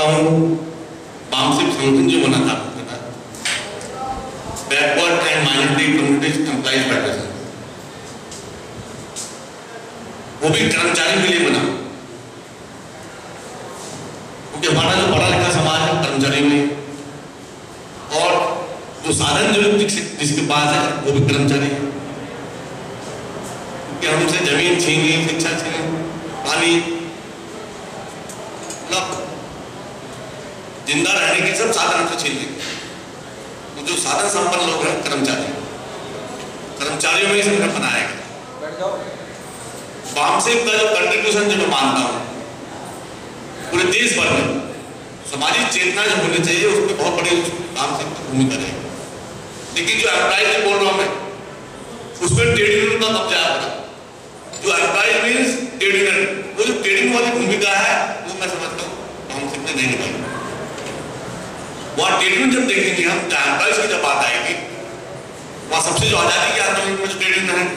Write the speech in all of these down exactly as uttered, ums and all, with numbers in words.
हूँ बामसिप संगठन जो बना था backward and minority communities employees federation, वो भी कर्मचारी के लिए बना, क्योंकि हमारा जो पढ़ा लिखा समाज है कर्मचारी में, और जो साधन जो जिसके पास है वो भी कर्मचारी है, क्योंकि हमसे जमीन छीन ली, शिक्षा छीन, पानी, मतलब जिंदा रहने के सब साधन हमसे छीन ली। तो जो साधन संपन्न लोग हैं कर्मचारी, कर्मचारियों में संगठन बनाया गया। बामसिप का जो कंट्रीब्यूशन जो मैं मानता हूँ पूरे देश भर में सामाजिक चेतना जो होनी चाहिए उसमें बहुत बड़ी बामसिप की भूमिका रहेगी। लेकिन जो एम्प्लॉइज बोल रहा हूँ मैं उसमें ट्रेड यूनियन का कब्जा है। जो एम्प्लॉइज मीन्स ट्रेड यूनियन, वो जो ट्रेडिंग वाली भूमिका है वो मैं समझता हूँ बामसिप ने नहीं निभाई। वहाँ ट्रेड यूनियन जब देखेंगे हम, एम्प्लॉइज की जब बात आएगी, वहाँ सबसे जो आजादी के आंदोलन में जो ट्रेड यूनियन है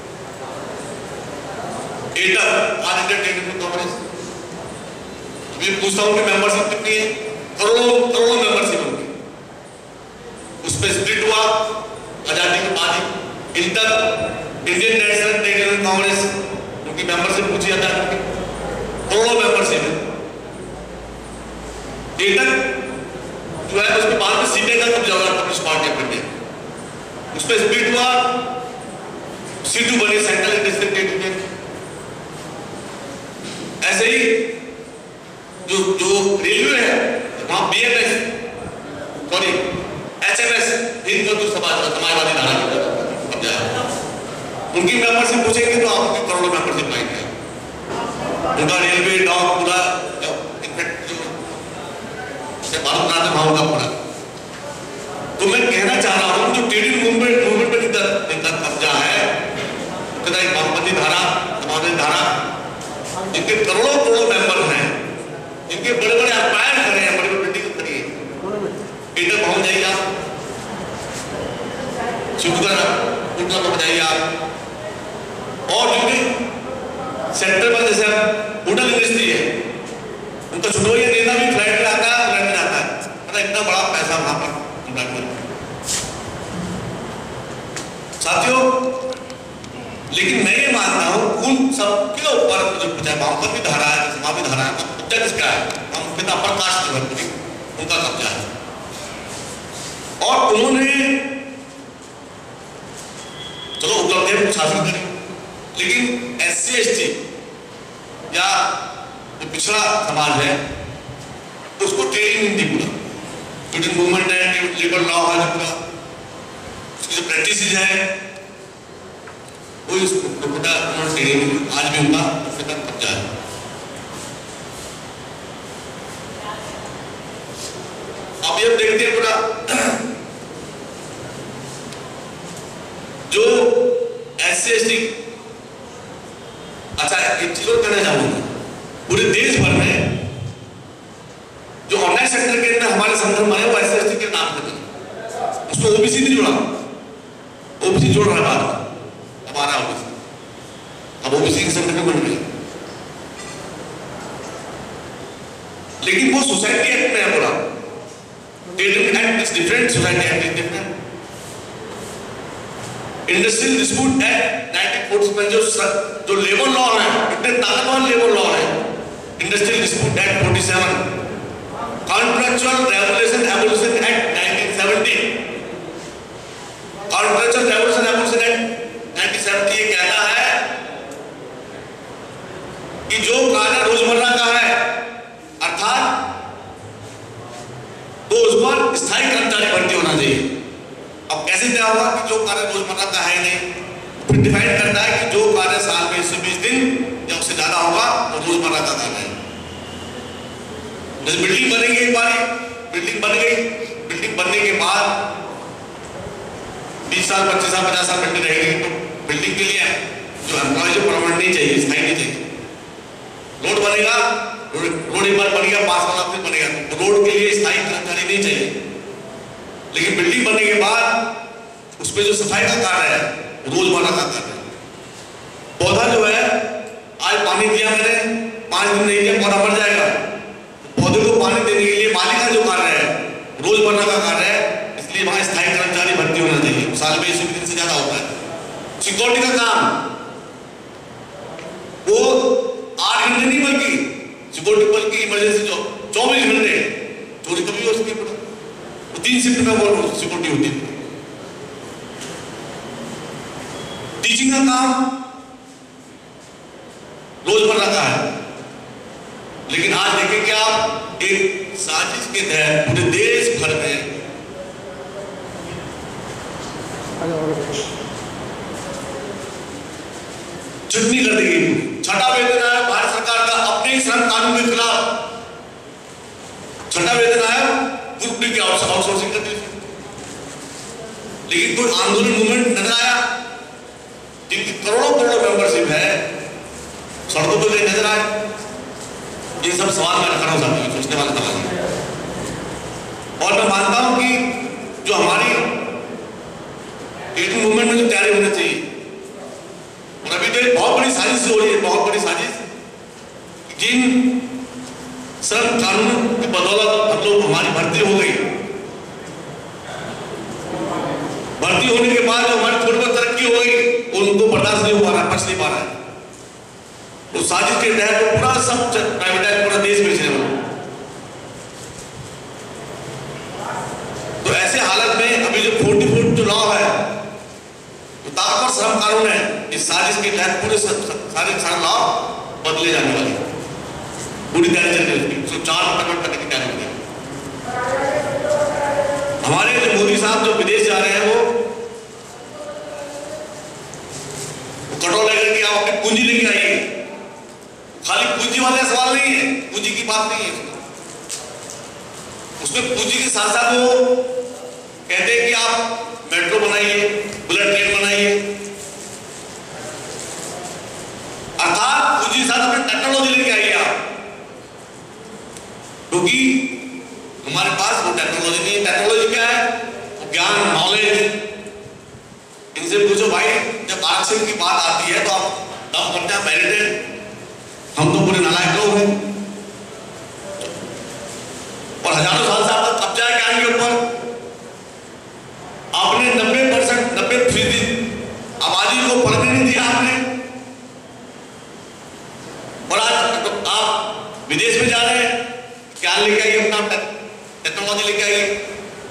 एटक, आज इंडियन ट्रेड यूनियन कांग्रेस, मैं पूछता हूँ कि मेंबरशिप कितनी है? करोड़ों करोड़ों मेंबरशिप होगी। उस पर स्प्लिट हुआ आजादी के बाद ही। Inter Indian national trade union Congress, उनकी मेंबरशिप पूछी जाता है, करोड़ों मेंबरशिप है। एटक जो है उसके बाद में सीटे का कब्जा हुआ कम्युनिस्ट पार्टी ऑफ इंडिया, उस पर स्प्लिट हुआ, सीटू बनी सेंट्रल इंडस्ट्रियल ट्रेड यूनियन। ऐसे ही जो जो रेलवे है वहां बीएमएस सॉरी एचएमएस हिंद मजदूर समाज समाजवादी धारा की कब्जा है, उनकी मेंबरशिप पूछेंगे तो आपकी करोड़ों मेंबरशिप पाएंगे। उनका रेलवे डॉक पूरा इनफैक्ट जो भारत नाट्य भाव का पूरा। तो मैं कहना चाह रहा हूं जो ट्रेडिंग मूवमेंट मूवमेंट पर जिनका कब्जा है, वामपंथी धारा, समाजवादी धारा, जिनके करोड़ों करोड़ों मेंबर हैं, जिनके बड़े बड़े एम्पायर खड़े हैं, बड़ी बड़ी बिल्डिंग खड़ी है, इधर पहुंच जाइए आप, शुक्र उतना पहुंच जाइए आप। और जिनके सेक्टर पर जैसे होटल इंडस्ट्री है, उनका छुटोया नेता भी फ्लाइट में आता है, फ्लाइट में आता है, मतलब इतना बड़ा पैसा वहां पर साथियों। लेकिन मैं ये मानता हूं उन सबके ऊपर जो चाहे वामपंथी धारा है, समाजवादी धारा है, कब्जा किसका है? हम पिता प्रकाश त्रिवर्ती, उनका कब्जा है। और उन्होंने चलो उपलब्धियां कुछ हासिल करी, लेकिन एस सी एस टी या जो पिछड़ा समाज है उसको ट्रेनिंग नहीं दी। पूरा ट्रेडिंग मूवमेंट है, लेबर लॉ है, पूरा उसकी जो प्रैक्टिसेज है वो इसको पिता उन्होंने ट्रेनिंग, आज भी उनका पिता कब्जा है। अब ये देखते हैं पूरा जो एस सी एस टी, अच्छा एक चीज और कहना चाहूंगा, पूरे देश भर में जो ऑनलाइन सेक्टर के अंदर हमारे संगठन बने वो एस सी एस टी के नाम पे बने, उसमें ओबीसी नहीं जुड़ा, ओबीसी जोड़ रहा है बात हमारा ओबीसी, अब ओबीसी के संगठन बन गए। लेकिन वो सोसाइटी एक्ट में है, बोला trading act is different, society act is different. Industrial dispute act nineteen forty में जो जो लेबर लॉ है, इतने ताकतवर लेबर लॉ है, industrial dispute act forty seven, contractual revolution abolition act nineteen seventy, contractual revolution abolition act nineteen seventy ये कहता है कि जो कार्य रोजमर्रा का है, अर्थात तो उस पर स्थायी कर्मचारी भर्ती होना चाहिए। अब कैसे क्या होगा कि जो कार्य रोजमर्रा का है नहीं, फिर डिफाइन करता है कि जो कार्य साल में एक सौ बीस दिन या उससे ज्यादा होगा वो रोजमर्रा का कार्य है। जैसे बिल्डिंग बनेगी, एक बार बिल्डिंग बन गई, बिल्डिंग बनने के बाद बीस साल पच्चीस साल पचास साल बिल्डिंग रहेगी, तो बिल्डिंग के लिए जो एम्प्लॉय जो परमानेंट नहीं चाहिए, स्थायी नहीं चाहिए। रोड बनेगा, रोड एक बार बन गया, पांच साल फिर बनेगा, तो रोड के लिए स्थायी कर्मचारी नहीं चाहिए। लेकिन बिल्डिंग बनने के बाद उसमें जो सफाई का कार्य है रोजमर्रा का कार्य है। पौधा जो है आज पानी दिया मैंने, पांच दिन नहीं दिया पौधा मर जाएगा, पौधे को को पानी देने के लिए मालिक का जो कार्य है, रोजमर्रा का कार्य है, इसलिए वहां स्थायी कर्मचारी भर्ती होना चाहिए। साल में एक दिन से ज्यादा होता है। सिक्योरिटी का काम वो आठ घंटे नहीं बल्कि सिक्योरिटी बल्कि इमरजेंसी जो चौबीस घंटे चोरी कभी हो सकती है। वो तीन शिफ्ट में वो सिक्योरिटी होती है। टीचिंग का काम रोजमर्रा का है, लेकिन आज देखें कि आप एक साजिश के तहत पूरे देश भर में छटनी कर दी गई। छठा वेतन आयोग भारत सरकार का अपने ही श्रम कानून के खिलाफ छठा वेतन आयोग ग्रुप डी की आउटसोर्सिंग कर दी। लेकिन कोई आंदोलन मूवमेंट नजर आया? जिनकी करोड़ों करोड़ों मेंबरशिप है, सड़कों पर गए नजर आए? ये सब सवाल मैं रख रहा हूं साहब, सोचने वाला सवाल है। और मैं मानता हूं कि जो हमारी एटीन मूवमेंट में जो तैयारी होनी चाहिए, और अभी तो एक बहुत बड़ी साजिश हो रही है, बहुत बड़ी साजिश। जिन श्रम कानून की बदौलत हम लोग हमारी भर्ती हो गई, भर्ती होने के बाद जो हमारी थोड़ी बहुत तरक्की हो गई, उनको बर्दाश्त नहीं हो पा रहा है, पच नहीं पा रहा है। तो साजिश के तहत तो पूरा सब प्राइवेटाइज पूरा देश बेचने वाला। तो ऐसे हालत में अभी जो फोर्टी फोर जो लॉ है, तो ताकतवर श्रम कानून है, इस साजिश के तहत पूरे सारे सारे लॉ बदले जाने वाले, पूरी तैयारी चल रही है। चार कन्वर्ट करने की तैयारी होगी। हमारे जो मोदी साहब जो विदेश जा रहे हैं, वो कटोरा लेकर के आप अपनी पूंजी लेके आइए। खाली पूंजी वाले सवाल नहीं है, पूंजी की बात नहीं है उसमें। पूंजी के साथ साथ वो कहते हैं कि आप मेट्रो बनाइए, बुलेट ट्रेन बनाइए, अर्थात पूंजी के साथ अपनी टेक्नोलॉजी लेके आइए आप। क्योंकि हमारे पास वो टेक्नोलॉजी नहीं है। टेक्नोलॉजी क्या है? वो ज्ञान, नॉलेज। इनसे पूछो भाई, जब आरक्षण की बात आती है तो आप दम करते हैं मेरिटेड, हम तो पूरे नालायक लोग हैं। और हजारों साल से आपका कब्जा है ज्ञान के ऊपर। आपने नब्बे परसेंट नब्बे फीसदी आबादी को पढ़ने नहीं दिया आपने। और आज तो आप विदेश में जा रहे हैं, ज्ञान लेके आइए, अपना टेक्नोलॉजी लेके आइए।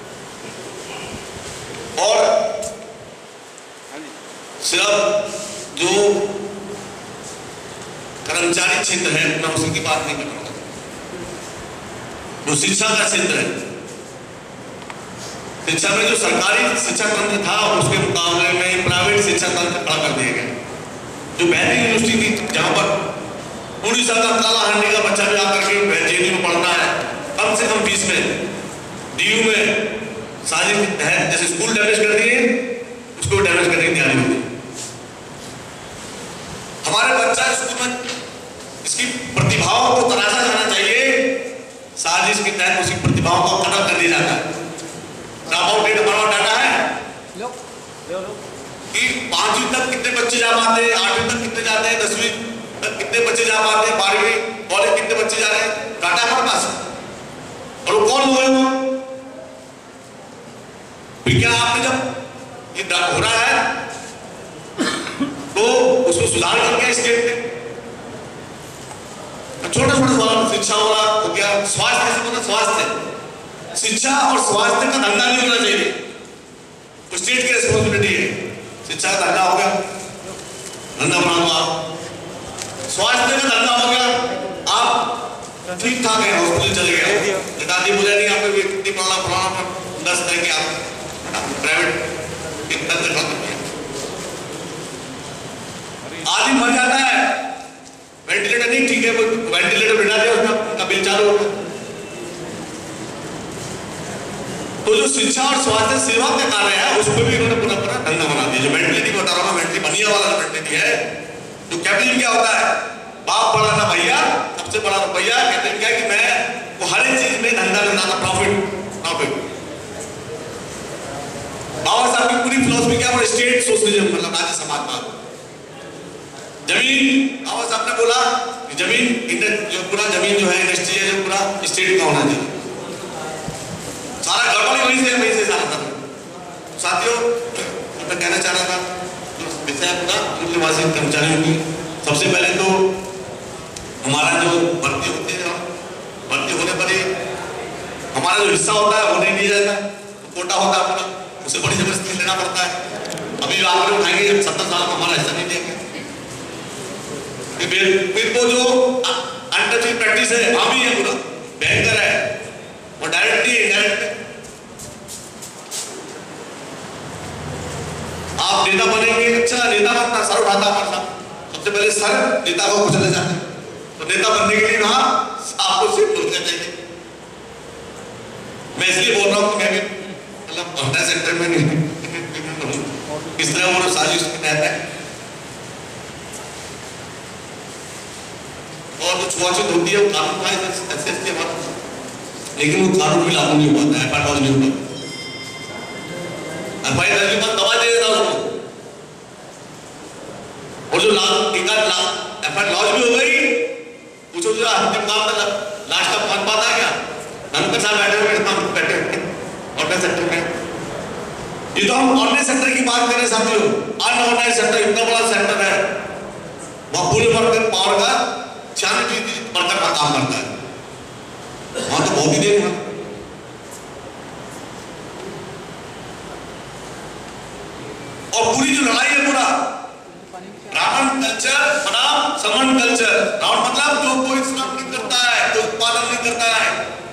और सिर्फ जो कर्मचारी क्षेत्र है, मैं उसी की बात नहीं कर रहा हूं। जो शिक्षा का क्षेत्र है, शिक्षा में जो सरकारी शिक्षा तंत्र था, उसके मुकाबले में प्राइवेट शिक्षा तंत्र खड़ा कर दिया गया। जो बेहतरीन यूनिवर्सिटी थी, जहां पर उड़ीसा का काला हांडी का बच्चा भी आकर के जेएनयू में पढ़ता है, कम से कम फीस में, डीयू में साजिश के तहत जैसे स्कूल डैमेज कर दिए, उसको डैमेज करने की तैयारी होती है। हमारे बच्चा स्कूल में इसकी प्रतिभाओं को तराशा जाना चाहिए, साजिश के तहत उसकी प्रतिभाओं को खत्म कर दिया जाता है। ड्रॉप आउट रेट हमारा डाटा है कि पांचवीं तक कितने बच्चे जा पाते हैं, आठवीं तक कितने जाते हैं, दसवीं तक कितने बच्चे जा पाते हैं, बारहवीं कॉलेज कितने बच्चे जा रहे हैं, डाटा हमारे पास है। और वो कौन हुए वो? क्या आपने जब ये हो रहा है तो उसको सुधार करके स्टेट में छोटा छोटा सवाल, शिक्षा हो रहा हो गया, स्वास्थ्य से मतलब स्वास्थ्य, शिक्षा और स्वास्थ्य का धंधा नहीं होना चाहिए, तो स्टेट की रिस्पॉन्सिबिलिटी है। शिक्षा का धंधा हो गया, धंधा बना दो आप। स्वास्थ्य का धंधा हो गया, आप ठीक ठाक है, हॉस्पिटल चले गए, दादी बोले नहीं आपको कितनी पढ़ना पढ़ाना, दस तरह के आप प्राइवेट कितना आदमी मर जाता है, वेंटिलेटर नहीं ठीक है, वेंटिलेटर बिठा दिया, उसका उनका बिल चालू होगा। तो जो शिक्षा और स्वास्थ्य सेवा का कार्य है, उस पर भी इन्होंने पूरा पूरा धंधा बना दिया। जो मेंटलिटी बता रहा हूँ, मेंटली बनिया वाला जो मेंटलिटी है, जो कैपिटल क्या होता है, बाप बड़ा ना भैया, सबसे बड़ा रुपया। कहते हैं क्या कि मैं वो हर एक चीज में धंधा करना था, प्रॉफिट प्रॉफिट। बाबा साहब की पूरी फिलॉसफी क्या है? स्टेट सोशलिज्म, मतलब राज्य समाजवाद। जमीन बाबा साहब ने बोला कि जमीन जो पूरा जमीन जो है इंडस्ट्री है जो पूरा स्टेट का होना चाहिए, सारा गड़बड़ी वहीं से वहीं से सारा था। साथियों मैं कहना चाह रहा था विषय पूरा निवासी कर्मचारियों की, सबसे पहले तो हमारा जो भर्ती होती है, भर्ती होने पर ही हमारा जो हिस्सा होता है वो नहीं दिया जाता, तो कोटा होता है अपना, उसे बड़ी जबरदस्ती लेना पड़ता है। अभी आप लोग उठाएंगे जब सत्तर साल में हमारा हिस्सा नहीं देंगे, फिर वो जो अनटचिंग प्रैक्टिस है वहां भी है, पूरा भयंकर है, और डायरेक्टली इनडायरेक्ट आप नेता बनेंगे, अच्छा नेता बनना सर उठाता हमारे साथ, सबसे पहले सर नेता को कुचलना चाहते हैं, तो नेता बनने के लिए वहां आपको सिर्फ बोलना चाहिए। मैं इसलिए बोल रहा हूँ कि मैं भी मतलब पंचायत सेक्टर में नहीं किस तरह वो साजिश के तहत है, और जो छुआछूत होती है वो कानून का ऐसे ऐसे हमारा, लेकिन वो कानून भी लागू नहीं होता है, एफ आई आर नहीं होता, एफ आई आर पर दबा दे देता उसको, और जो लाख एक आध lakh F I R launch भी हो गई, पूछो जो अंतिम काम का लास्ट तक पहुंच पाता है क्या? नंबर साहब बैठे हुए बैठे ऑर्डिनेंस सेक्टर में, ये तो हम ऑर्डिनेंस सेक्टर की बात कर रहे हैं साथियों, अनऑर्डिनेंस सेक्टर इतना बड़ा सेक्टर है, वहां पूरे वर्कर पावर का छियानवे फीसदी वर्कर का काम करता है, वहां तो बहुत ही देर है। और पूरी जो लड़ाई है पूरा रावण कल्चर बनाम समन कल्चर, रावण मतलब जो कोई श्रम नहीं करता है, जो उत्पादन नहीं करता है,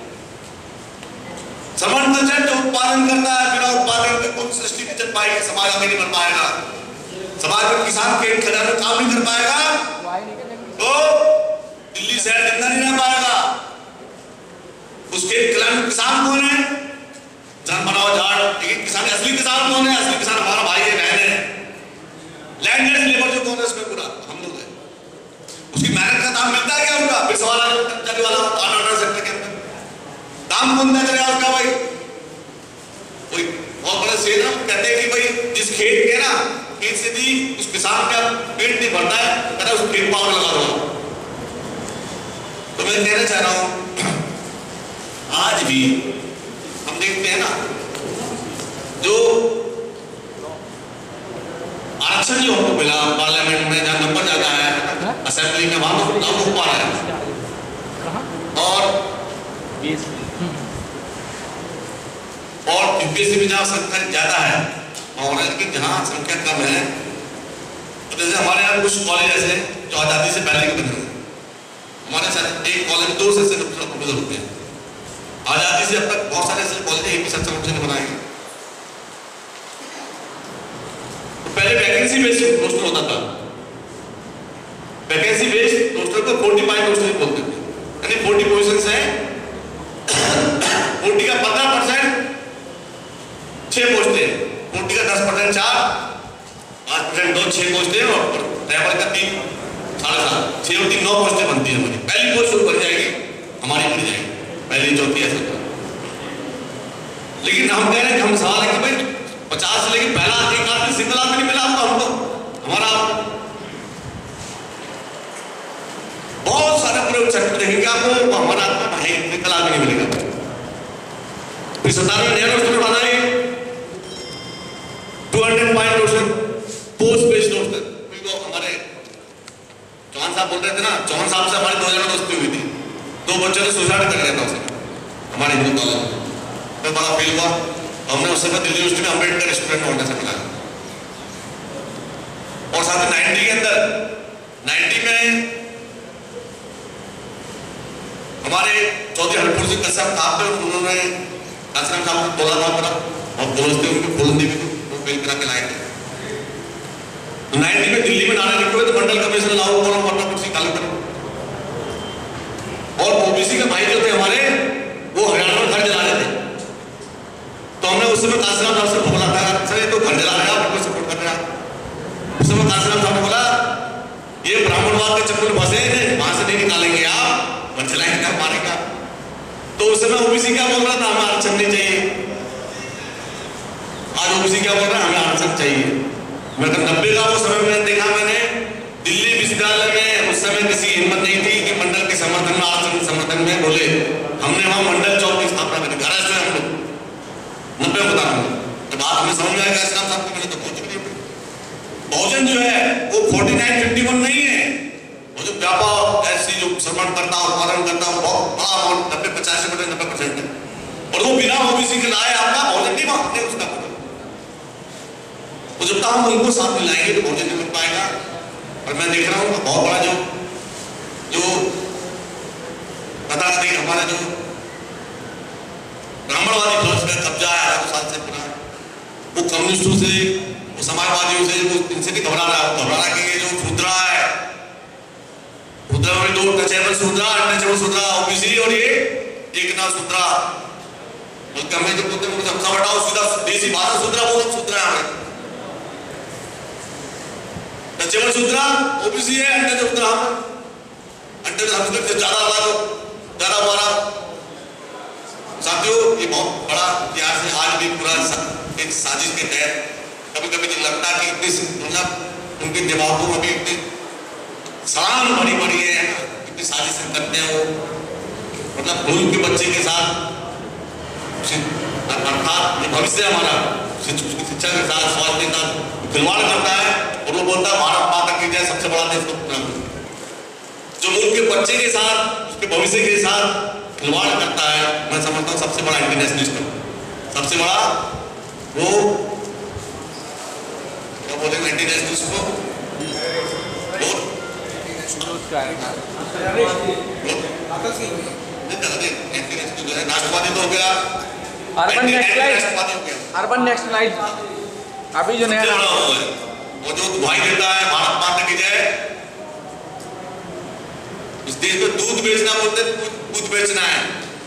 समन कल्चर जो उत्पादन करता है, बिना उत्पादन के कोई सृष्टि नहीं चल पाएगी, समाज आगे नहीं बढ़ पाएगा, समाज में किसान के खजाने में काम नहीं कर पाएगा, तो दिल्ली शहर जिंदा नहीं रह पाएगा। उसके खिलाफ किसान कौन है? जन बनाओ झाड़, लेकिन किसान असली किसान कौन है? असली किसान हमारा भाई है, बहन है, लैंडलेस लेबर जो कौन है उसमें पूरा हम लोग है, उसकी मेहनत का दाम मिलता है क्या उनका? फिर सवाल चलने वाला ऑर्डर सेक्टर के अंदर दाम कौन दे चलेगा उसका? भाई कोई बहुत बड़ा शेर हम कहते हैं कि भाई जिस खेत के ना खेत से भी उस किसान का पेट नहीं भरता है, कहता उस खेत पावर लगा दो। तो मैं कहना चाह रहा हूं आज भी हम देखते हैं ना जो आरक्षण जो हमको मिला पार्लियामेंट में, जहां नंबर जाता है असेंबली में, वहां तो नाम हो पा रहा है, और और यूपीएससी में जहाँ संख्या ज्यादा है और लेकिन जहाँ संख्या कम है, तो जैसे हमारे यहाँ कुछ कॉलेज ऐसे जो आज़ादी से पहले के बने हैं, हमारे साथ एक कॉलेज दो से प्रोफेसर होते हैं, आज़ादी से अब तक बहुत सारे ऐसे कॉलेज एक भी संस्था ने बनाए हैं। तो पहले वैकेंसी बेस्ड रोस्टर होता था, वैकेंसी बेस्ड रोस्टर को फोर्टी फाइव रोस्टर बोलते थे, यानी फोर्टी पोजिशन है, फोर्टी का पंद्रह परसेंट छह पोस्टें, फोर्टी का दस परसेंट चार, पांच परसेंट दो, छह पोस्टें, और ड्राइवर का तीन साढ़े सात, छह और तीन नौ पोस्टें बनती है हमारी। पहली पोस्ट शुरू कर जाएगी हमारी बढ़ जाएगी, पहली चौथी ऐसा। लेकिन हम कह रहे हैं कि हम सवाल है कि भाई पचास से लेकिन पहला एक आदमी सिंगल आदमी नहीं मिला हमको, हमको हमारा बहुत सारे पूरे सेक्टर देखेंगे आपको, हमारा भाई सिंगल आदमी नहीं मिलेगा। फिर सरकार ने नया रोस्टर बनाए two hundred point roster, post based roster. तो हमारे चौहान साहब बोल रहे थे ना, चौहान साहब से हमारी दो हजार दोस्ती हुई थी, दो बच्चों ने सुसाइड कर लिया था उसने हमारे हिंदू कॉलेज में, तो बड़ा फील हुआ, हमने उस समय दिल्ली यूनिवर्सिटी में अम्बेडकर स्टूडेंट होने से मिला। और साथ ही नाइन्टी के अंदर नाइन्टी में हमारे चौधरी हरपुर सिंह कश्यप साहब थे, उन्होंने आश्रम साहब को बोला था मेरा, और दोस्त थे उनके फूलन देवी को बेल करा के लाए थे। तो नाइन्टी में दिल्ली में नारे लिखे हुए तो मंडल कमीशन लाओ करो, वरना कुर्सी खाली करो। और ओबीसी के भाई जो थे हमारे, वो हरियाणा में घर जला रहे थे, तो हमने उस समय काशीराम साहब से बोला था, सर ये तो घर जला रहा है, आपको सपोर्ट कर रहा है। उस समय काशीराम साहब ने बोला ये ब्राह्मणवाद के चक्कर में फंसे, वहां से नहीं निकालेंगे आप, मन चलाएंगे आप मारेगा। तो उस समय ओबीसी क्या बोल रहा था, हमें आरक्षण नहीं चाहिए। आज ओबीसी क्या बोल रहा है, हमें आरक्षण चाहिए। मैं नब्बे का वो समय में देखा मैंने दिल्ली विश्वविद्यालय में, उस जिस समय किसी हिम्मत नहीं थी कि मंडल के समर्थन में, आरक्षण समर्थन में बोले, हमने वहां मंडल चौक की स्थापना करी। घर से हम लोग नब्बे बता रहे तो बात हमें समझ में आएगा। इसका साहब मैंने तो पहुंच गई। बहुजन जो है वो फोर्टी नाइन फिफ्टी वन नहीं है। वो जो व्यापार ऐसी जो श्रमण करता हूँ, पालन करता हूँ, बहुत बड़ा अमाउंट नब्बे पचासी परसेंट नब्बे परसेंट है। और वो बिना ओबीसी के लाए आपका बहुजन नहीं मांगते उसका। तो जब तक हम उनको साथ मिलाएंगे तो बहुजन नहीं मिल पाएगा। और मैं देख रहा हूँ बहुत बड़ा जो जो कदाचित हमारा जो ब्राह्मणवादी फिलोसफी का कब्जा है आठ साल से पूरा, वो कम्युनिस्टों से, वो समाजवादियों से, वो इनसे नहीं घबरा रहा है। घबरा रहा कि ये जो शूद्रा है, शूद्रा में दो touchable Shudra, untouchable Shudra OBC, और ये एक ना शूद्रा। बल्कि हमें जब बोलते हैं सबसे बड़ा सीधा देसी भाषा शूद्रा, वो सब शूद्रा है। हमें टचेबल शूद्रा ओबीसी है, अनटचेबल शूद्रा हम अनटचेबल हम से ज्यादा वाला ज्यादा हमारा। साथियों ये बहुत बड़ा इतिहास है। आज भी पूरा एक साजिश के तहत कभी कभी नहीं लगता कि इतनी मतलब उनके दिमागों में भी इतनी सलाम बड़ी बड़ी है, इतनी साजिशें करते हैं वो। मतलब भूल के बच्चे के साथ अर्थात भविष्य हमारा शिक्षा के साथ, स्वास्थ्य के साथ खिलवाड़ करता है। और वो बोलता है भारत माता की जय, सबसे बड़ा देश को। जो मुल्क के बच्चे के साथ, उसके भविष्य के साथ खिलवाड़ करता है, मैं समझता हूँ सबसे बड़ा इंटरनेशनलिस्ट, सबसे बड़ा वो क्या बोलेंगे इंटरनेशनलिस्ट को, जो है राष्ट्रवादी तो हो गया, अर्बन नेशनलाइज्ड, अर्बन नेशनलाइज्ड अभी जो नया वो जो दुहाई देता है भारत माता की जय। इस देश में दूध बेचना बोलते, दूध बेचना है,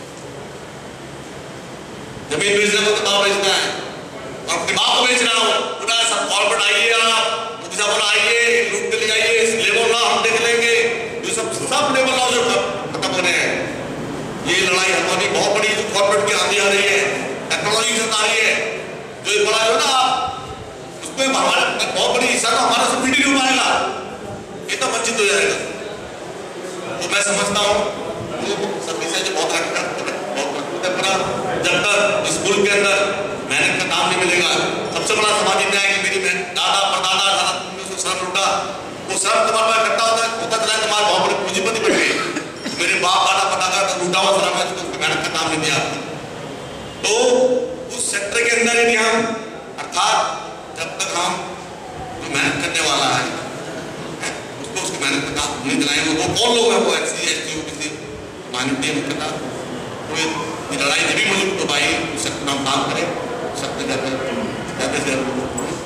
जमीन बेचना बोलते, भाव बेचना है, और अपने बाप को बेचना हो पूरा सब कॉर्पोरेट आइए, आप मुझे बोला आइए, लूट के ले आइए, लेबर लॉ हम देख लेंगे। ये सब सब लेबर लॉ जो खत्म हो रहे हैं। ये लड़ाई हमारी बहुत बड़ी जो कॉर्पोरेट की आंधी आ रही है, टेक्नोलॉजी से आ रही है, जो ये बड़ा जो ना उसमें हमारा बहुत बड़ी हिस्सा तो हमारा सब नहीं हो पाएगा, ये तो वंचित हो जाएगा। तो मैं समझता हूँ सब विषय जो बहुत रखता है, जब तक स्कूल के अंदर मेहनत का काम नहीं मिलेगा। सबसे बड़ा सामाजिक न्याय कि मेरी दादा परदादा दादा श्रम लूटा, वो श्रम तुम्हारे पास इकट्ठा होता है, होता चला तुम्हारे बहुत बड़ी पूंजीपति बन गई। मेरे बाप दादा परदादा का लूटा हुआ श्रम है, उसको मेहनत का काम नहीं दिया। तो उस सेक्टर के अंदर यदि हम अर्थात जब तक हम जो मेहनत करने वाला है उसको उसकी मेहनत का काम नहीं दिलाएंगे, वो कौन लोग हैं, वो S C S T OBC minority मुख्यतः, तो ये लड़ाई जब भी मौजूद तो भाई उस सेक्टर में हम काम करें, सकते हैं